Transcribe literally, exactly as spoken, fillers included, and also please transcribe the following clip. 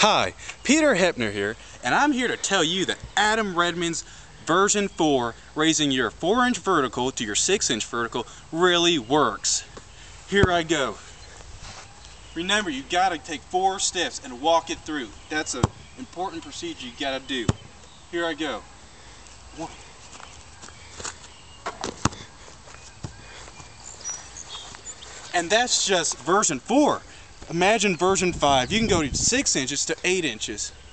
Hi, Peter Hepner here, and I'm here to tell you that Adam Redmond's version four, raising your four inch vertical to your six inch vertical, really works. Here I go. Remember, you gotta take four steps and walk it through. That's an important procedure you gotta do. Here I go. One. And that's just version four. Imagine version five. You can go to six inches to eight inches.